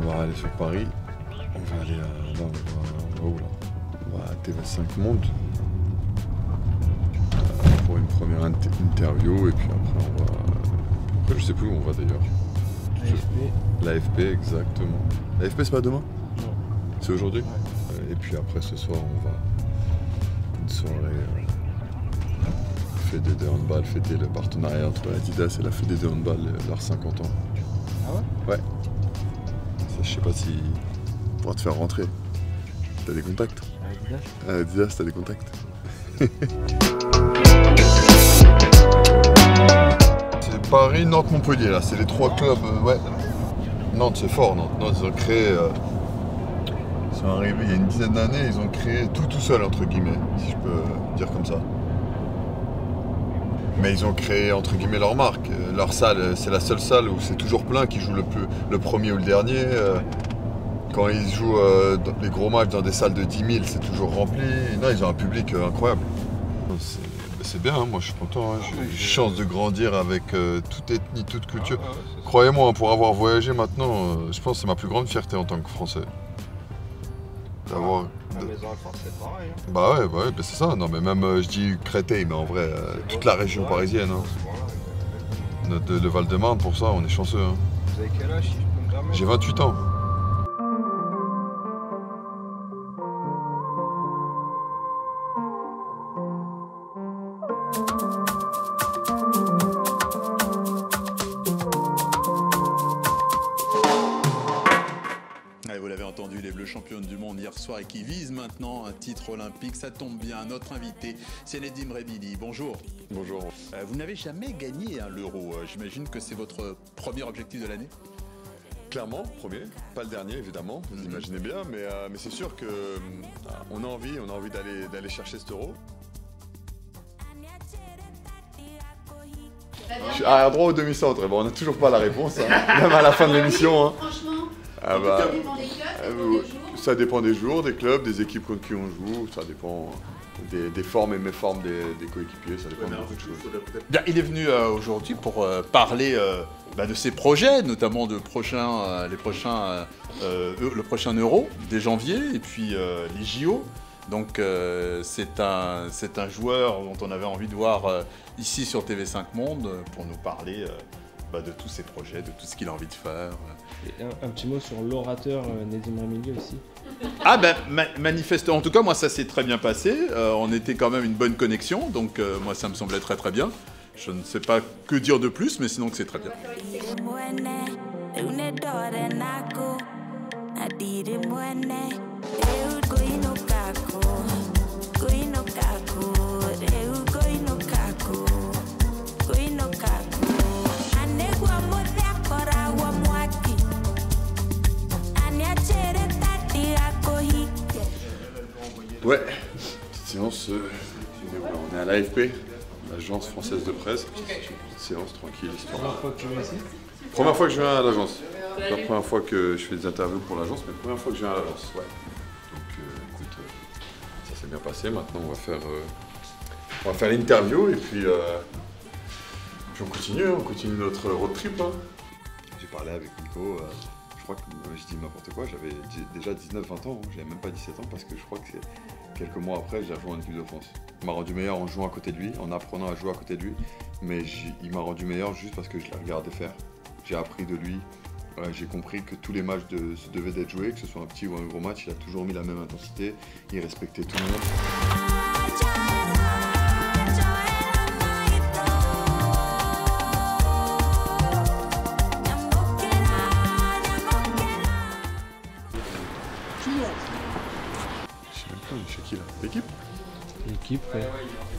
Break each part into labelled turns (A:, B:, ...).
A: on va aller sur Paris. On va aller à... Non, on va où là? On va à TV5 Monde. Pour une première interview et puis après on va... Après je sais plus où on va d'ailleurs. L'AFP, exactement. L'AFP c'est pas demain?
B: Non.
A: C'est aujourd'hui? Ouais. Et puis après ce soir on va... Une soirée... Fédé de handball, fêter le partenariat entre Adidas et la Fédé de handball, leurs 50 ans.
B: Ah ouais?
A: Ouais. Ça, je sais pas si... On pourra te faire rentrer. T'as des contacts?
B: Adidas?
A: Adidas, t'as des contacts? C'est Paris, Nantes, Montpellier là, c'est les trois clubs, ouais. Nantes c'est fort, Nantes. Nantes ils ont créé, ils sont arrivés il y a une dizaine d'années, ils ont créé tout seul entre guillemets, si je peux dire comme ça. Mais ils ont créé entre guillemets leur marque. Leur salle, c'est la seule salle où c'est toujours plein, qui joue le premier ou le dernier. Quand ils jouent les gros matchs dans des salles de 10 000, c'est toujours rempli. Non, ils ont un public incroyable. C'est bien, hein, moi je suis content. Hein. J'ai eu chance de grandir avec toute ethnie, toute culture. Croyez-moi, pour avoir voyagé maintenant, je pense que c'est ma plus grande fierté en tant que Français. D'avoir...
B: La maison allemande, c'est pareil. Hein.
A: Bah ouais, bah c'est ça. Non, mais même, je dis Créteil, mais en vrai, toute la région parisienne. Hein. Le Val-de-Marne, pour ça, on est chanceux. Hein.
B: Vous avez quel âge, si je peux me permettre?
A: J'ai 28 ans.
C: Vous l'avez entendu, les Bleus championnes du monde hier soir et qui visent maintenant un titre olympique. Ça tombe bien, notre invité, c'est Nedim Remili. Bonjour.
A: Bonjour.
C: Vous n'avez jamais gagné l'Euro. J'imagine que c'est votre premier objectif de l'année?
A: Clairement, premier, pas le dernier évidemment, vous imaginez bien, mais c'est sûr que on a envie d'aller chercher cet Euro. Je suis arrière droit au demi-centre, bon, on n'a toujours pas la réponse, hein. Même à la fin de l'émission. Hein.
D: Franchement,
A: Ah bah,
D: ça dépend des clubs,
A: ça dépend des jours, des clubs, des équipes contre qui on joue, ça dépend des formes et méformes des coéquipiers, ça dépend de beaucoup de choses.
C: Bien, il est venu aujourd'hui pour parler de ses projets, notamment le prochain Euro dès janvier et puis les JO. Donc c'est un joueur dont on avait envie de voir ici sur TV5 Monde pour nous parler de tous ses projets, de tout ce qu'il a envie de faire.
B: Et un petit mot sur l'orateur Nedim Remili aussi.
C: Ah ben manifestement, en tout cas moi ça s'est très bien passé, on était quand même une bonne connexion, donc moi ça me semblait très très bien. Je ne sais pas que dire de plus, mais sinon que c'est très bien.
A: Ouais, petite séance, on est à l'AFP, l'agence française de presse, petite séance tranquille, histoire.
B: Première fois que tu viens ici?
A: Première fois que je viens à l'agence. La première fois que je fais des interviews pour l'agence, mais première fois que je viens à l'agence, ouais. Donc écoute, ça s'est bien passé, maintenant on va faire l'interview et puis on continue notre road trip. Hein. J'ai parlé avec Nico. Je crois que je dis n'importe quoi, j'avais déjà 19-20 ans, hein. J'avais même pas 17 ans parce que je crois que c'est quelques mois après j'ai rejoint en équipe de France. Il m'a rendu meilleur en jouant à côté de lui, en apprenant à jouer à côté de lui, mais il m'a rendu meilleur juste parce que je l'ai regardé faire. J'ai appris de lui, j'ai compris que tous les matchs se devaient d'être joués, que ce soit un petit ou un gros match, il a toujours mis la même intensité, il respectait tout le monde. Je sais même pas, chez qui là? L'équipe?
B: L'équipe, ouais.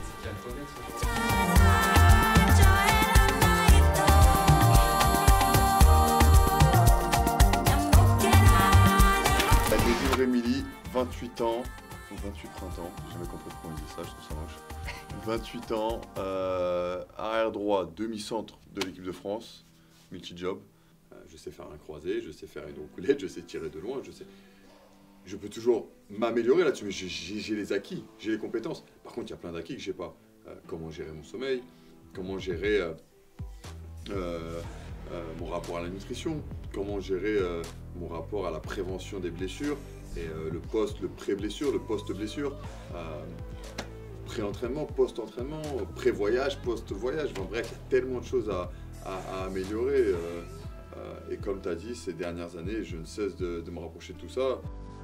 A: Nedim Remili, 28 ans, ou 28 printemps, j'ai jamais compris pourquoi on dit ça, je trouve ça moche. 28 ans, arrière droit, demi-centre de l'équipe de France, multi-job. Je sais faire un croisé, je sais faire une roucoulette, je sais tirer de loin, je peux toujours m'améliorer là-dessus, mais j'ai les acquis, j'ai les compétences. Par contre, il y a plein d'acquis que je sais pas. Comment gérer mon sommeil, comment gérer mon rapport à la nutrition, comment gérer mon rapport à la prévention des blessures et le pré-blessure, le post-blessure, pré-entraînement, post-entraînement, pré-voyage, post-voyage. Enfin, bref, il y a tellement de choses à améliorer. Et comme tu as dit, ces dernières années, je ne cesse de me rapprocher de tout ça.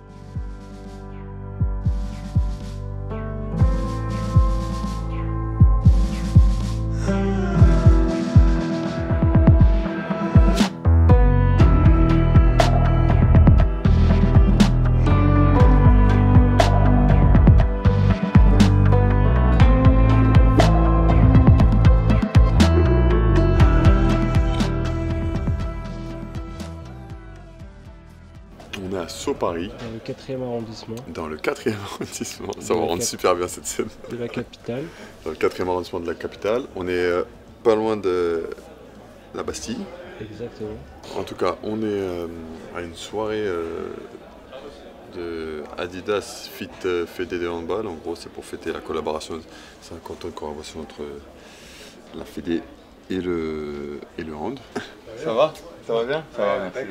A: On est à Sceaux-Paris.
B: Dans le 4e arrondissement.
A: Dans le 4e arrondissement. Ça va rendre super bien cette scène.
B: De la capitale.
A: Dans le 4e arrondissement de la capitale. On est pas loin de la Bastille.
B: Exactement.
A: En tout cas, on est à une soirée de Adidas Fit Fédé de handball. En gros, c'est pour fêter la collaboration, 50 ans de collaboration entre la Fédé et le hand.
C: Ça va? Ça va bien? Ça va, merci.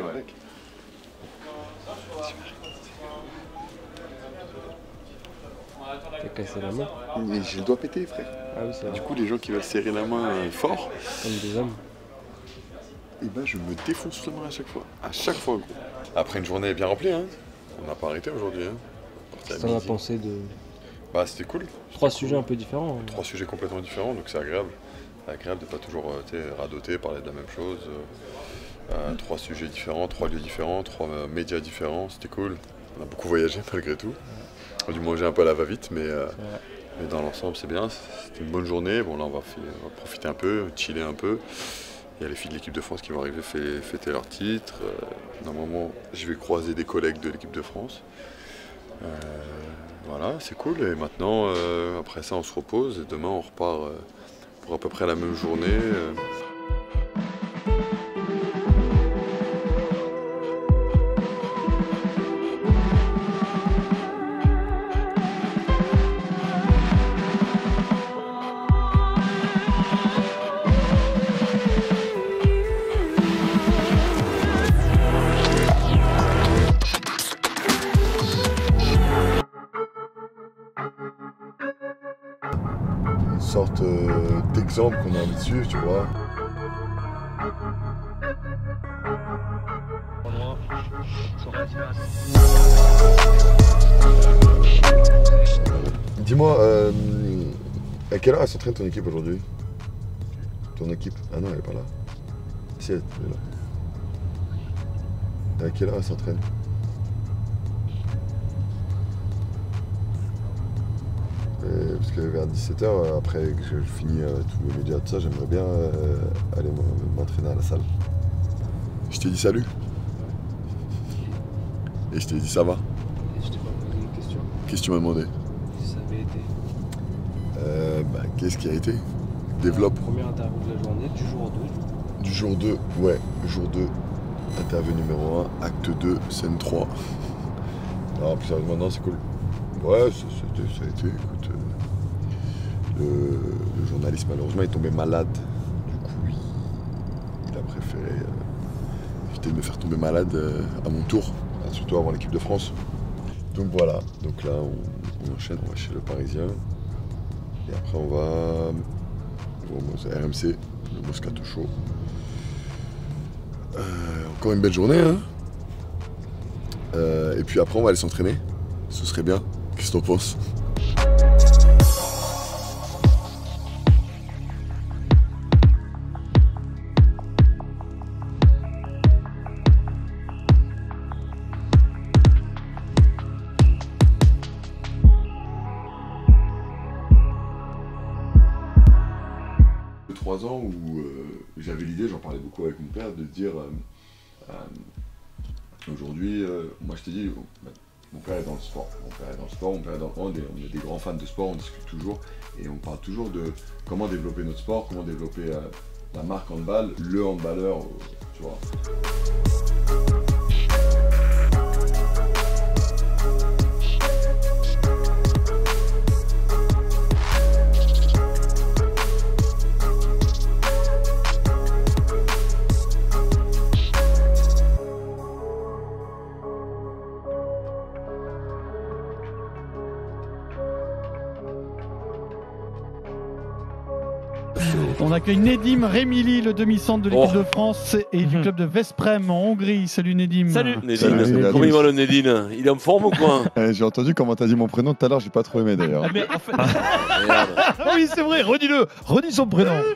B: T'as cassé la main.
A: Mais j'ai le doigt pété, frère.
B: Ah oui, c'est vrai.
A: Du coup, les gens qui veulent serrer la main fort,
B: Comme des hommes.
A: et ben je me défonce la main à chaque fois. À chaque fois, gros. Après une journée bien remplie, hein. On n'a pas arrêté aujourd'hui. Hein.
B: Qu'est-ce que t'en as pensé de
A: Bah, c'était cool.
B: 3 sujets un peu différents.
A: 3 sujets complètement différents, donc c'est agréable. C'est agréable de ne pas toujours radoter, parler de la même chose. 3 sujets différents, 3 lieux différents, 3 médias différents, c'était cool. On a beaucoup voyagé malgré tout. On a dû manger un peu à la va-vite, mais dans l'ensemble c'est bien. C'était une bonne journée. Bon là on va profiter un peu, chiller un peu. Il y a les filles de l'équipe de France qui vont arriver fêter leur titre. Normalement je vais croiser des collègues de l'équipe de France. Voilà, c'est cool. Et maintenant, après ça on se repose et demain on repart pour à peu près la même journée. Sorte d'exemple qu'on a envie de suivre, tu vois. Dis-moi, à quelle heure elle s'entraîne ton équipe aujourd'hui? Ton équipe? Ah non, elle est pas là. Si, elle est là. À quelle heure elle s'entraîne? Parce que vers 17h, après que je finis tous les médias, tout ça, j'aimerais bien aller m'entraîner à la salle. Je t'ai dit salut. Et je t'ai dit ça va.
B: Et je t'ai pas posé une question.
A: Qu'est-ce que tu m'as demandé?
B: Si ça avait été.
A: Qu'est-ce qui a été? Développe.
B: Première interview de la journée, du jour 2.
A: Du jour 2, ouais, jour 2. Interview numéro 1, acte 2, scène 3. Non, plus sérieusement, non, c'est cool. Ouais, ça a été, écoute, le journaliste malheureusement est tombé malade, du coup il a préféré éviter de me faire tomber malade à mon tour, surtout avant l'équipe de France. Donc voilà, donc là on enchaîne, on va chez le Parisien, et après on va au RMC, le Moscato Show. Encore une belle journée, hein. Et puis après on va aller s'entraîner, ce serait bien. Qu'est-ce que t'en penses? De 3 ans où j'avais l'idée, j'en parlais beaucoup avec mon père, de dire aujourd'hui, moi je t'ai dit, mon père est dans le sport, mon père est dans le hand, et on est des grands fans de sport, on discute toujours et on parle toujours de comment développer notre sport, comment développer la marque handball, le handballeur, tu vois.
D: On accueille Nedim Remili, le demi-centre de l'équipe de France et du club de Veszprém en Hongrie. Salut Nedim.
E: Salut Nedim.
F: Salut.
E: Comment il va le Nedim? Il est en forme ou quoi?
F: J'ai entendu comment t'as dit mon prénom tout à l'heure, j'ai pas trop aimé d'ailleurs.
D: Ah, mais en fait...
E: Merde.
D: oui, c'est vrai, redis-le. Redis son prénom.
G: Ouais,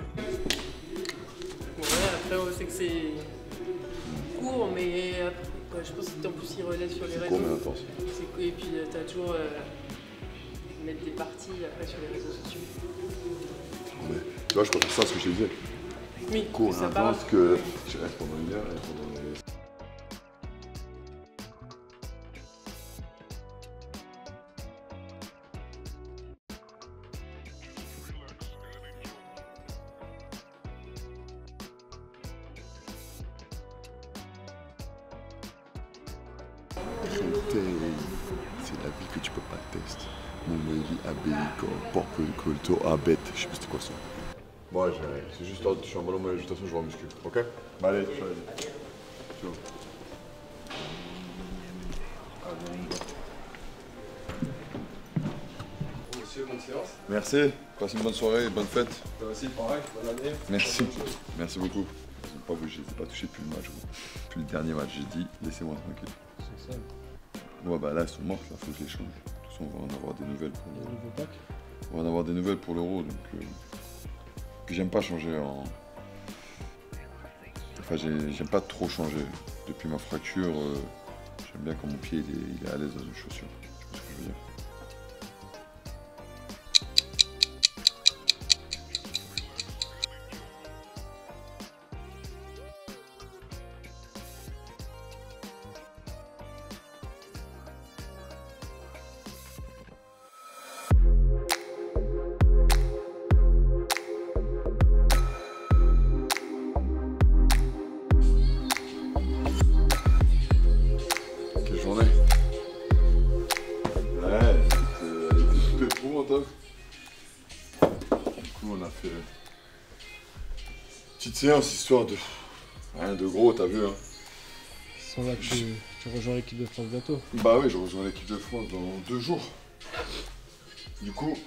G: après, on sait que c'est court, mais après, je pense que en plus, il relaie sur les réseaux.
A: Court mais intense.
G: Et puis, tu as toujours mettre des parties après sur les réseaux sociaux.
A: Mais, tu vois, je préfère ça à ce que je te disais.
G: Oui,
A: Court
G: ça
A: et
G: parle.
A: intense que je reste pendant 1 heure et pendant... C'est la vie que tu peux pas tester. Mon mari abéico, porte colto, abet, je sais plus c'était quoi ça. Bon, c'est juste, je suis en ballon, mais de toute façon je vais en muscu, ok? Bah allez, tu vois. Monsieur, bonne séance. Merci, passe une bonne soirée, bonne fête. Toi aussi, pareil, bonne année. Merci, merci beaucoup. Ils n'ont pas bougé, ils n'ont pas touché depuis le match. Depuis le dernier match, j'ai dit, laissez-moi tranquille.
B: C'est ça.
A: Ouais, bah là, elles sont mortes, là, faut que je les change. De toute façon, on va en avoir des nouvelles pour
B: Il y a un nouveau pack.
A: On va en avoir des nouvelles pour l'Euro, donc... Puis j'aime pas changer en... Enfin, j'aime pas trop changer. Depuis ma fracture, j'aime bien quand mon pied il est à l'aise dans une chaussure. Tu vois ce que je veux dire? Quelle journée. Ouais, elle était toute éprouvante, hein. Du coup, on a fait une petite séance, histoire de... Rien de gros, t'as vu, hein.
B: Sans là, tu rejoins l'équipe de France bientôt.
A: Bah oui, je rejoins l'équipe de France dans 2 jours. Du coup,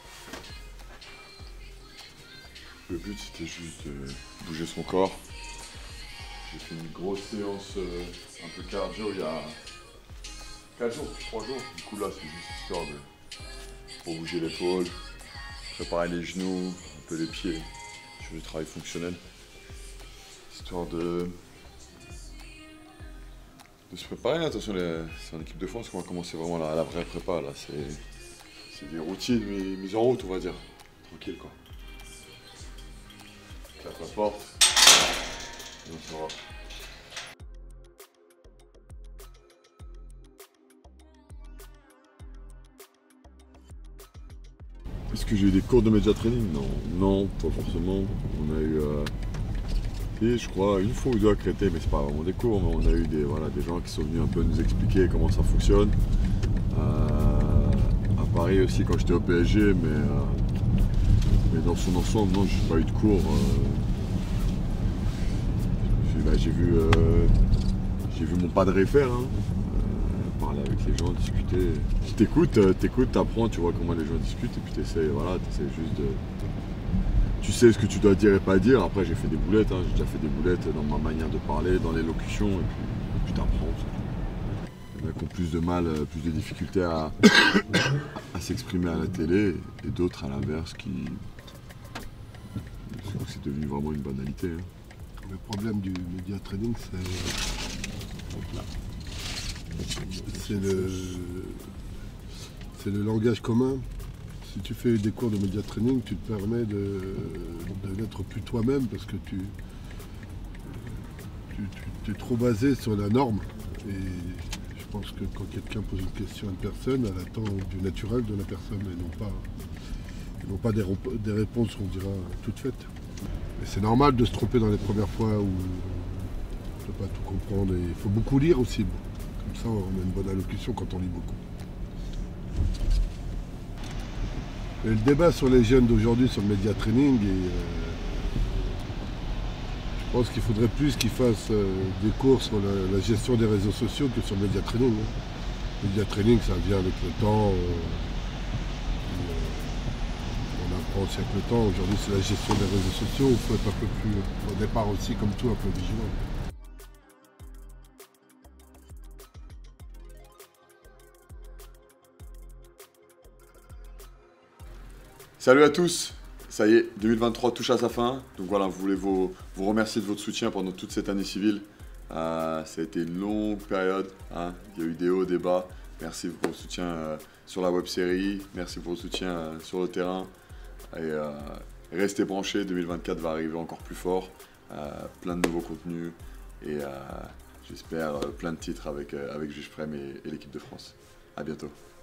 A: le but c'était juste de bouger son corps. J'ai fait une grosse séance un peu cardio il y a 4 jours, 3 jours. Du coup là c'est juste histoire de pour bouger l'épaule, préparer les genoux, un peu les pieds, sur du travail fonctionnel. Histoire de se préparer. Attention, c'est en équipe de France qu'on va commencer vraiment la vraie prépa. Là, c'est des routines mises en route, on va dire. Tranquille, quoi. Claque la porte. Et on s'en va. Est-ce que j'ai eu des cours de média training? Non, pas forcément. On a eu... Et je crois une fois ou deux à Créteil, mais c'est pas vraiment des cours, mais on a eu des gens qui sont venus un peu nous expliquer comment ça fonctionne. À Paris aussi quand j'étais au PSG, mais dans son ensemble, non, j'ai pas eu de cours. J'ai vu mon padre faire, hein. Parler avec les gens, discuter. T'écoutes, t'apprends, tu vois comment les gens discutent, et puis t'essaies juste de... Tu sais ce que tu dois dire et pas dire. Après, j'ai fait des boulettes, hein. J'ai déjà fait des boulettes dans ma manière de parler, dans l'élocution, et puis t'apprends. Il y en a qui ont plus de mal, plus de difficultés à s'exprimer à la télé, et d'autres à l'inverse qui... C'est devenu vraiment une banalité. Hein.
H: Le problème du média training, c'est le langage commun. Si tu fais des cours de média training, tu te permets de n'être plus toi-même parce que tu es trop basé sur la norme. Et je pense que quand quelqu'un pose une question à une personne, elle attend du naturel de la personne et non pas des réponses, on dira, toutes faites. Et c'est normal de se tromper dans les premières fois où on ne peut pas tout comprendre. Et il faut beaucoup lire aussi. Comme ça, on a une bonne allocution quand on lit beaucoup. Et le débat sur les jeunes d'aujourd'hui, sur le média training, je pense qu'il faudrait plus qu'ils fassent des cours sur la gestion des réseaux sociaux que sur le média training. Le média training, ça vient avec le temps. On apprend apprend aussi avec le temps. Aujourd'hui, c'est la gestion des réseaux sociaux. Il faut être un peu plus, au départ aussi, comme tout, un peu vigilant.
A: Salut à tous, ça y est, 2023 touche à sa fin. Donc voilà, je voulais vous remercier de votre soutien pendant toute cette année civile. Ça a été une longue période, hein. Il y a eu des hauts, des bas. Merci pour votre soutien sur la web-série, merci pour votre soutien sur le terrain. Et restez branchés, 2024 va arriver encore plus fort. Plein de nouveaux contenus et j'espère plein de titres avec Juge Prem et l'équipe de France. À bientôt.